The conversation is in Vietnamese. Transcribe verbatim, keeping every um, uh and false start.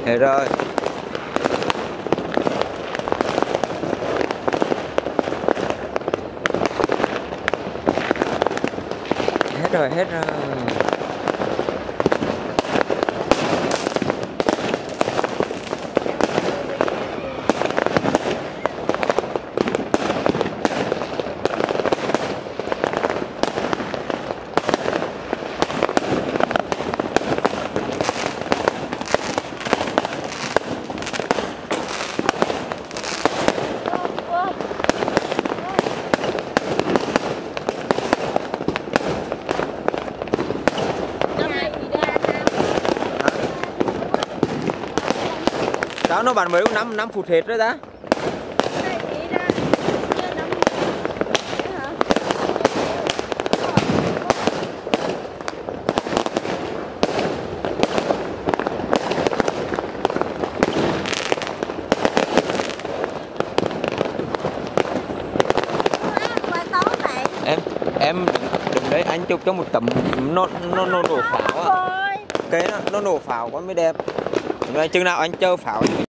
Hết rồi. Hết rồi, hết rồi. Sao nó bán mới năm năm phút hết rồi ta? Em em đứng đấy anh chụp cho một tấm nó nó nó nổ pháo á. Cái nó nó nổ pháo quá mới đẹp. Chừng nào anh chơi pháo